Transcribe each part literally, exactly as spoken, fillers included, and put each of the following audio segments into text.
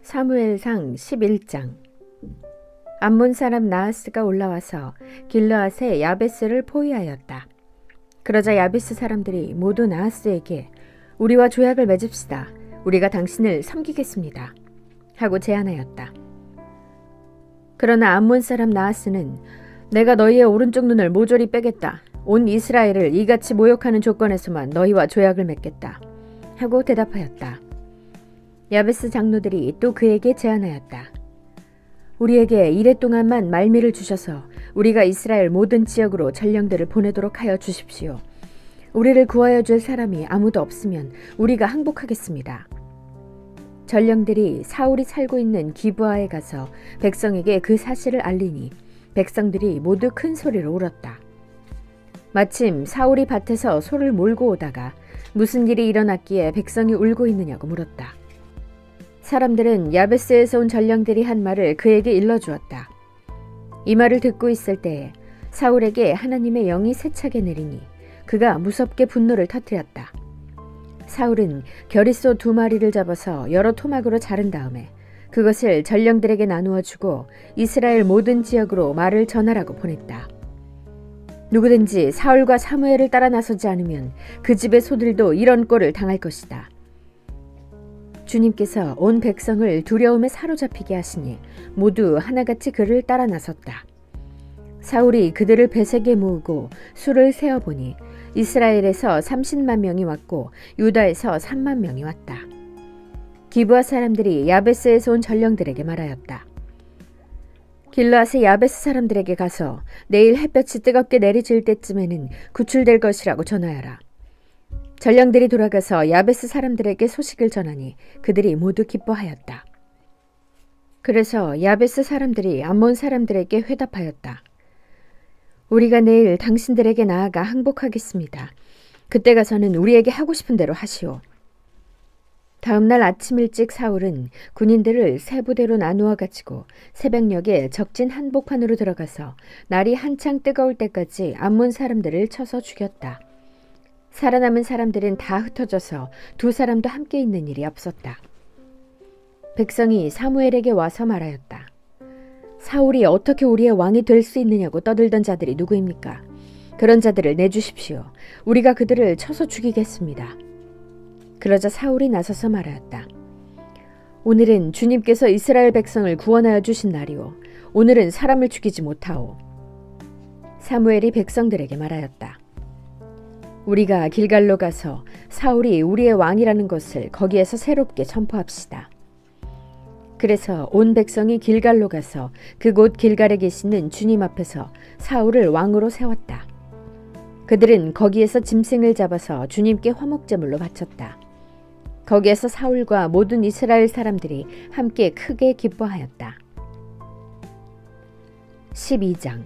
사무엘상 십일 장. 암몬 사람 나하스가 올라와서 길르앗의 야베스를 포위하였다. 그러자 야베스 사람들이 모두 나하스에게 우리와 조약을 맺읍시다. 우리가 당신을 섬기겠습니다. 하고 제안하였다. 그러나 암몬 사람 나하스는 내가 너희의 오른쪽 눈을 모조리 빼겠다. 온 이스라엘을 이같이 모욕하는 조건에서만 너희와 조약을 맺겠다. 하고 대답하였다. 야베스 장로들이 또 그에게 제안하였다. 우리에게 이래 동안만 말미를 주셔서 우리가 이스라엘 모든 지역으로 전령들을 보내도록 하여 주십시오. 우리를 구하여 줄 사람이 아무도 없으면 우리가 항복하겠습니다. 전령들이 사울이 살고 있는 기브아에 가서 백성에게 그 사실을 알리니 백성들이 모두 큰 소리로 울었다. 마침 사울이 밭에서 소를 몰고 오다가 무슨 일이 일어났기에 백성이 울고 있느냐고 물었다. 사람들은 야베스에서 온 전령들이 한 말을 그에게 일러주었다. 이 말을 듣고 있을 때에 사울에게 하나님의 영이 세차게 내리니 그가 무섭게 분노를 터뜨렸다. 사울은 겨릿소 두 마리를 잡아서 여러 토막으로 자른 다음에 그것을 전령들에게 나누어 주고 이스라엘 모든 지역으로 말을 전하라고 보냈다. 누구든지 사울과 사무엘을 따라 나서지 않으면 그 집의 소들도 이런 꼴을 당할 것이다. 주님께서 온 백성을 두려움에 사로잡히게 하시니 모두 하나같이 그를 따라 나섰다. 사울이 그들을 베색에 모으고 수를 세어보니 이스라엘에서 삼십만 명이 왔고 유다에서 삼만 명이 왔다. 기브아 사람들이 야베스에서 온 전령들에게 말하였다. 길르앗의 야베스 사람들에게 가서 내일 햇볕이 뜨겁게 내리질 때쯤에는 구출될 것이라고 전하여라. 전령들이 돌아가서 야베스 사람들에게 소식을 전하니 그들이 모두 기뻐하였다. 그래서 야베스 사람들이 암몬 사람들에게 회답하였다. 우리가 내일 당신들에게 나아가 항복하겠습니다. 그때 가서는 우리에게 하고 싶은 대로 하시오. 다음 날 아침 일찍 사울은 군인들을 세 부대로 나누어 가지고 새벽녘에 적진 한복판으로 들어가서 날이 한창 뜨거울 때까지 암몬 사람들을 쳐서 죽였다. 살아남은 사람들은 다 흩어져서 두 사람도 함께 있는 일이 없었다. 백성이 사무엘에게 와서 말하였다. 사울이 어떻게 우리의 왕이 될 수 있느냐고 떠들던 자들이 누구입니까? 그런 자들을 내주십시오. 우리가 그들을 쳐서 죽이겠습니다. 그러자 사울이 나서서 말하였다. 오늘은 주님께서 이스라엘 백성을 구원하여 주신 날이오. 오늘은 사람을 죽이지 못하오. 사무엘이 백성들에게 말하였다. 우리가 길갈로 가서 사울이 우리의 왕이라는 것을 거기에서 새롭게 선포합시다. 그래서 온 백성이 길갈로 가서 그곳 길갈에 계시는 주님 앞에서 사울을 왕으로 세웠다. 그들은 거기에서 짐승을 잡아서 주님께 화목제물로 바쳤다. 거기에서 사울과 모든 이스라엘 사람들이 함께 크게 기뻐하였다. 십이 장.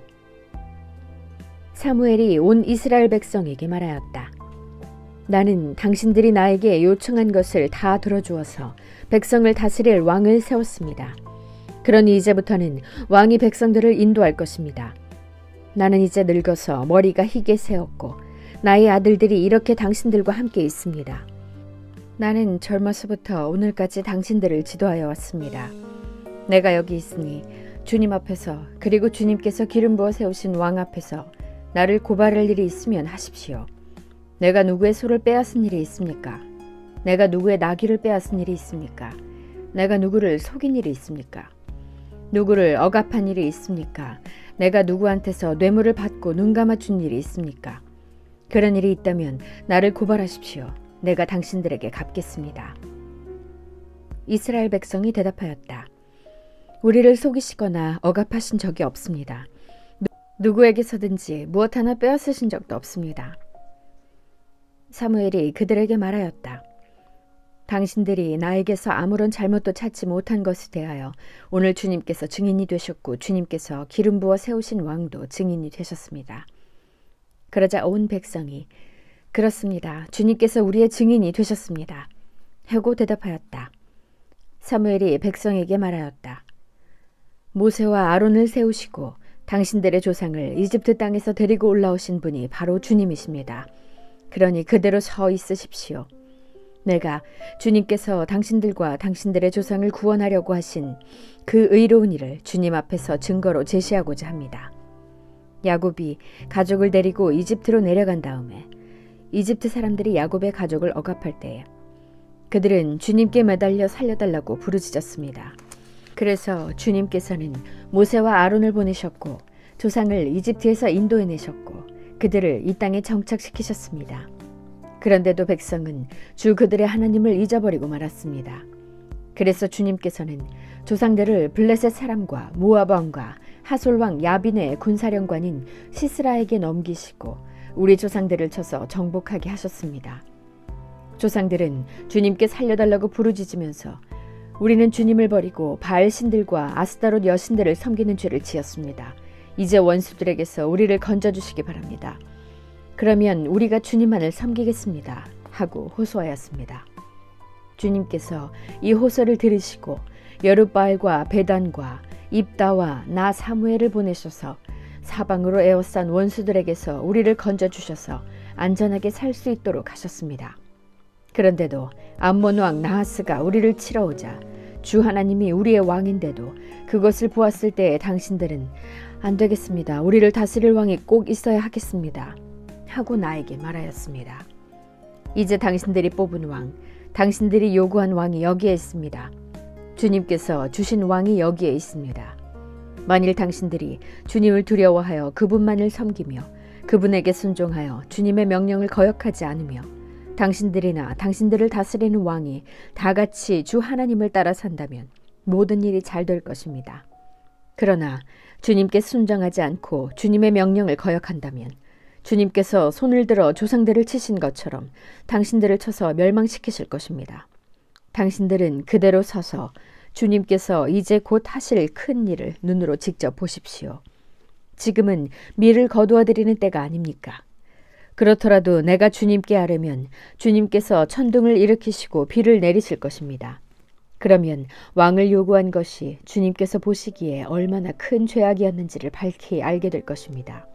사무엘이 온 이스라엘 백성에게 말하였다. 나는 당신들이 나에게 요청한 것을 다 들어주어서 백성을 다스릴 왕을 세웠습니다. 그러니 이제부터는 왕이 백성들을 인도할 것입니다. 나는 이제 늙어서 머리가 희게 새었고 나의 아들들이 이렇게 당신들과 함께 있습니다. 나는 젊어서부터 오늘까지 당신들을 지도하여 왔습니다. 내가 여기 있으니 주님 앞에서 그리고 주님께서 기름 부어 세우신 왕 앞에서 나를 고발할 일이 있으면 하십시오. 내가 누구의 소를 빼앗은 일이 있습니까? 내가 누구의 나귀를 빼앗은 일이 있습니까? 내가 누구를 속인 일이 있습니까? 누구를 억압한 일이 있습니까? 내가 누구한테서 뇌물을 받고 눈 감아준 일이 있습니까? 그런 일이 있다면 나를 고발하십시오. 내가 당신들에게 갚겠습니다. 이스라엘 백성이 대답하였다. 우리를 속이시거나 억압하신 적이 없습니다. 누구에게서든지 무엇 하나 빼앗으신 적도 없습니다. 사무엘이 그들에게 말하였다. 당신들이 나에게서 아무런 잘못도 찾지 못한 것에 대하여 오늘 주님께서 증인이 되셨고 주님께서 기름 부어 세우신 왕도 증인이 되셨습니다. 그러자 온 백성이 그렇습니다. 주님께서 우리의 증인이 되셨습니다. 하고 대답하였다. 사무엘이 백성에게 말하였다. 모세와 아론을 세우시고 당신들의 조상을 이집트 땅에서 데리고 올라오신 분이 바로 주님이십니다. 그러니 그대로 서 있으십시오. 내가 주님께서 당신들과 당신들의 조상을 구원하려고 하신 그 의로운 일을 주님 앞에서 증거로 제시하고자 합니다. 야곱이 가족을 데리고 이집트로 내려간 다음에 이집트 사람들이 야곱의 가족을 억압할 때에 그들은 주님께 매달려 살려달라고 부르짖었습니다. 그래서 주님께서는 모세와 아론을 보내셨고 조상을 이집트에서 인도해내셨고 그들을 이 땅에 정착시키셨습니다. 그런데도 백성은 주 그들의 하나님을 잊어버리고 말았습니다. 그래서 주님께서는 조상들을 블레셋 사람과 모압 왕과 하솔 왕 야빈의 군사령관인 시스라에게 넘기시고 우리 조상들을 쳐서 정복하게 하셨습니다. 조상들은 주님께 살려달라고 부르짖으면서 우리는 주님을 버리고 바알 신들과 아스타롯 여신들을 섬기는 죄를 지었습니다. 이제 원수들에게서 우리를 건져주시기 바랍니다. 그러면 우리가 주님만을 섬기겠습니다. 하고 호소하였습니다. 주님께서 이 호소를 들으시고 여룻바알과 베단과 입다와 나 사무엘을 보내셔서 사방으로 에워싼 원수들에게서 우리를 건져주셔서 안전하게 살 수 있도록 하셨습니다. 그런데도 암몬 왕 나하스가 우리를 치러 오자 주 하나님이 우리의 왕인데도 그것을 보았을 때에 당신들은 안 되겠습니다. 우리를 다스릴 왕이 꼭 있어야 하겠습니다. 하고 나에게 말하였습니다. 이제 당신들이 뽑은 왕, 당신들이 요구한 왕이 여기에 있습니다. 주님께서 주신 왕이 여기에 있습니다. 만일 당신들이 주님을 두려워하여 그분만을 섬기며 그분에게 순종하여 주님의 명령을 거역하지 않으며 당신들이나 당신들을 다스리는 왕이 다 같이 주 하나님을 따라 산다면 모든 일이 잘 될 것입니다. 그러나 주님께 순종하지 않고 주님의 명령을 거역한다면 주님께서 손을 들어 조상들을 치신 것처럼 당신들을 쳐서 멸망시키실 것입니다. 당신들은 그대로 서서 주님께서 이제 곧 하실 큰 일을 눈으로 직접 보십시오. 지금은 밀을 거두어드리는 때가 아닙니까? 그렇더라도 내가 주님께 아뢰면 주님께서 천둥을 일으키시고 비를 내리실 것입니다. 그러면 왕을 요구한 것이 주님께서 보시기에 얼마나 큰 죄악이었는지를 밝히 알게 될 것입니다.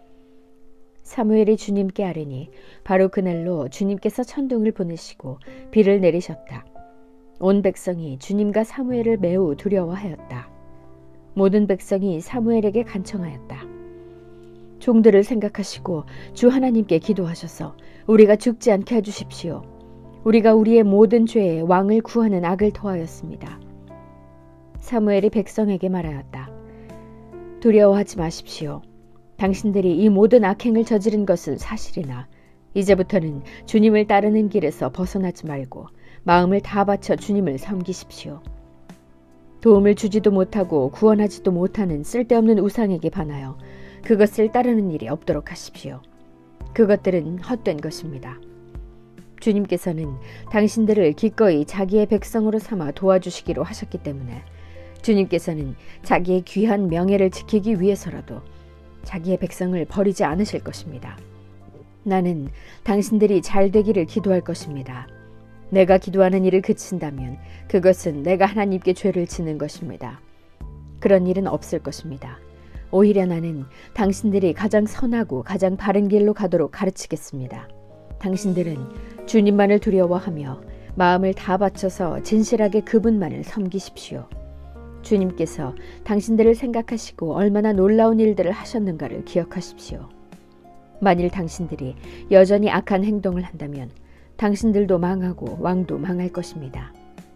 사무엘이 주님께 아뢰니 바로 그날로 주님께서 천둥을 보내시고 비를 내리셨다. 온 백성이 주님과 사무엘을 매우 두려워하였다. 모든 백성이 사무엘에게 간청하였다. 종들을 생각하시고 주 하나님께 기도하셔서 우리가 죽지 않게 해주십시오. 우리가 우리의 모든 죄에 왕을 구하는 악을 더하였습니다. 사무엘이 백성에게 말하였다. 두려워하지 마십시오. 당신들이 이 모든 악행을 저지른 것은 사실이나 이제부터는 주님을 따르는 길에서 벗어나지 말고 마음을 다 바쳐 주님을 섬기십시오. 도움을 주지도 못하고 구원하지도 못하는 쓸데없는 우상에게 반하여 그것을 따르는 일이 없도록 하십시오. 그것들은 헛된 것입니다. 주님께서는 당신들을 기꺼이 자기의 백성으로 삼아 도와주시기로 하셨기 때문에 주님께서는 자기의 귀한 명예를 지키기 위해서라도 자기의 백성을 버리지 않으실 것입니다. 나는 당신들이 잘 되기를 기도할 것입니다. 내가 기도하는 일을 그친다면 그것은 내가 하나님께 죄를 짓는 것입니다. 그런 일은 없을 것입니다. 오히려 나는 당신들이 가장 선하고 가장 바른 길로 가도록 가르치겠습니다. 당신들은 주님만을 두려워하며 마음을 다 바쳐서 진실하게 그분만을 섬기십시오. 주님께서 당신들을 생각하시고 얼마나 놀라운 일들을 하셨는가를 기억하십시오. 만일 당신들이 여전히 악한 행동을 한다면 당신들도 망하고 왕도 망할 것입니다.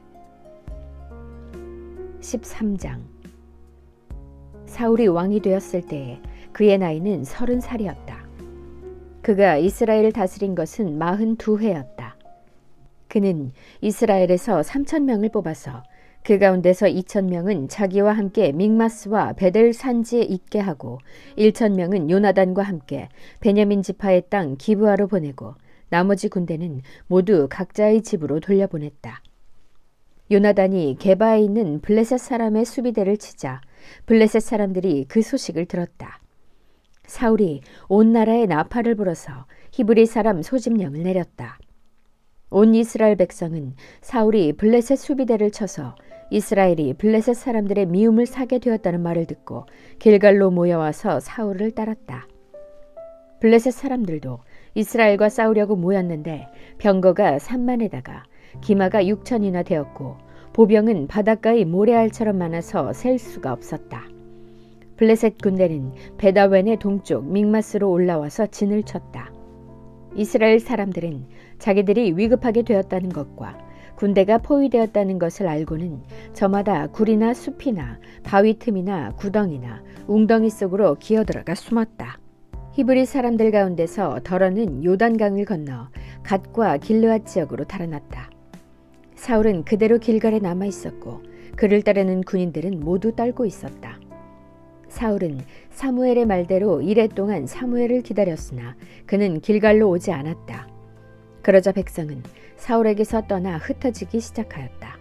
십삼 장. 사울이 왕이 되었을 때에 그의 나이는 서른 살이었다. 그가 이스라엘을 다스린 것은 마흔두 해였다. 그는 이스라엘에서 삼천 명을 뽑아서 그 가운데서 이천 명은 자기와 함께 믹마스와 베델 산지에 있게 하고 일천 명은 요나단과 함께 베냐민 지파의 땅 기브아로 보내고 나머지 군대는 모두 각자의 집으로 돌려보냈다. 요나단이 게바에 있는 블레셋 사람의 수비대를 치자 블레셋 사람들이 그 소식을 들었다. 사울이 온 나라에 나팔을 불어서 히브리 사람 소집령을 내렸다. 온 이스라엘 백성은 사울이 블레셋 수비대를 쳐서 이스라엘이 블레셋 사람들의 미움을 사게 되었다는 말을 듣고 길갈로 모여와서 사울을 따랐다. 블레셋 사람들도 이스라엘과 싸우려고 모였는데 병거가 삼만에다가 기마가 육천이나 되었고 보병은 바닷가의 모래알처럼 많아서 셀 수가 없었다. 블레셋 군대는 베다웬의 동쪽 믹마스로 올라와서 진을 쳤다. 이스라엘 사람들은 자기들이 위급하게 되었다는 것과 군대가 포위되었다는 것을 알고는 저마다 굴이나 숲이나 바위 틈이나 구덩이나 웅덩이 속으로 기어들어가 숨었다. 히브리 사람들 가운데서 더러는 요단강을 건너 갓과 길르앗 지역으로 달아났다. 사울은 그대로 길갈에 남아 있었고 그를 따르는 군인들은 모두 떨고 있었다. 사울은 사무엘의 말대로 이레 동안 사무엘을 기다렸으나 그는 길갈로 오지 않았다. 그러자 백성은 사울에게서 떠나 흩어지기 시작하였다.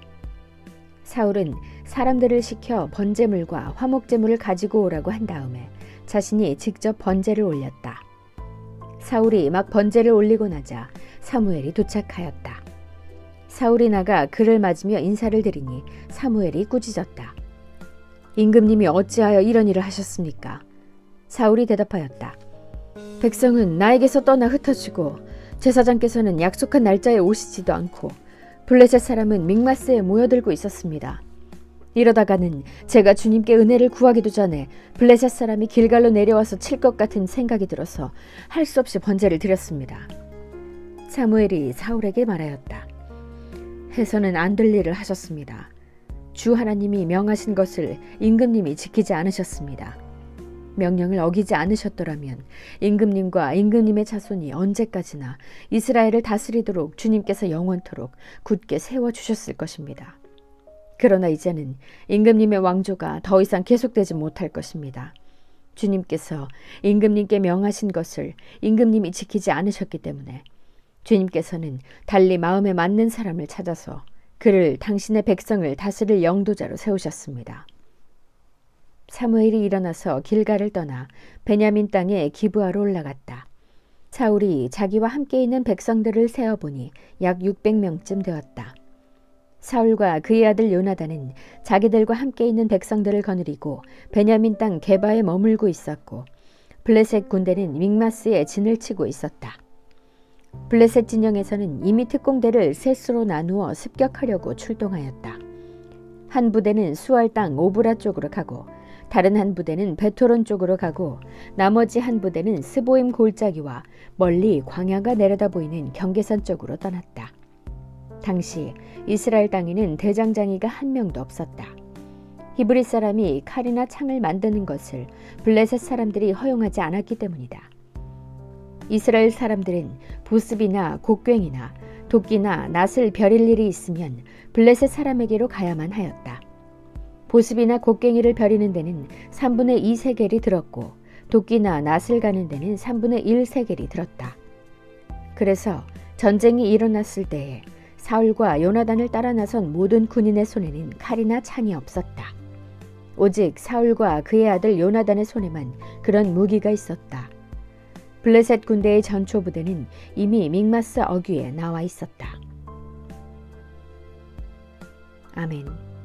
사울은 사람들을 시켜 번제물과 화목제물을 가지고 오라고 한 다음에 자신이 직접 번제를 올렸다. 사울이 막 번제를 올리고 나자 사무엘이 도착하였다. 사울이 나가 그를 맞으며 인사를 드리니 사무엘이 꾸짖었다. 임금님이 어찌하여 이런 일을 하셨습니까? 사울이 대답하였다. 백성은 나에게서 떠나 흩어지고 제사장께서는 약속한 날짜에 오시지도 않고 블레셋 사람은 믹마스에 모여들고 있었습니다. 이러다가는 제가 주님께 은혜를 구하기도 전에 블레셋 사람이 길갈로 내려와서 칠 것 같은 생각이 들어서 할 수 없이 번제를 드렸습니다. 사무엘이 사울에게 말하였다. 해서는 안 될 일을 하셨습니다. 주 하나님이 명하신 것을 임금님이 지키지 않으셨습니다. 명령을 어기지 않으셨더라면 임금님과 임금님의 자손이 언제까지나 이스라엘을 다스리도록 주님께서 영원토록 굳게 세워주셨을 것입니다. 그러나 이제는 임금님의 왕조가 더 이상 계속되지 못할 것입니다. 주님께서 임금님께 명하신 것을 임금님이 지키지 않으셨기 때문에 주님께서는 달리 마음에 맞는 사람을 찾아서 그를 당신의 백성을 다스릴 영도자로 세우셨습니다. 사무엘이 일어나서 길갈을 떠나 베냐민 땅에 기브아로 올라갔다. 사울이 자기와 함께 있는 백성들을 세어보니 약 육백 명쯤 되었다. 사울과 그의 아들 요나단은 자기들과 함께 있는 백성들을 거느리고 베냐민 땅 게바에 머물고 있었고 블레셋 군대는 믹마스에 진을 치고 있었다. 블레셋 진영에서는 이미 특공대를 셋으로 나누어 습격하려고 출동하였다. 한 부대는 수알 땅 오브라 쪽으로 가고 다른 한 부대는 베토론 쪽으로 가고 나머지 한 부대는 스보임 골짜기와 멀리 광야가 내려다 보이는 경계선 쪽으로 떠났다. 당시 이스라엘 땅에는 대장장이가 한 명도 없었다. 히브리 사람이 칼이나 창을 만드는 것을 블레셋 사람들이 허용하지 않았기 때문이다. 이스라엘 사람들은 보습이나 곡괭이나 도끼나 낫을 벼릴 일이 있으면 블레셋 사람에게로 가야만 하였다. 보습이나 곡괭이를 벼리는 데는 삼분의 이 세겔이 들었고 도끼나 낫을 가는 데는 삼분의 일 세겔이 들었다. 그래서 전쟁이 일어났을 때에 사울과 요나단을 따라 나선 모든 군인의 손에는 칼이나 창이 없었다. 오직 사울과 그의 아들 요나단의 손에만 그런 무기가 있었다. 블레셋 군대의 전초 부대는 이미 믹마스 어귀에 나와 있었다. 아멘.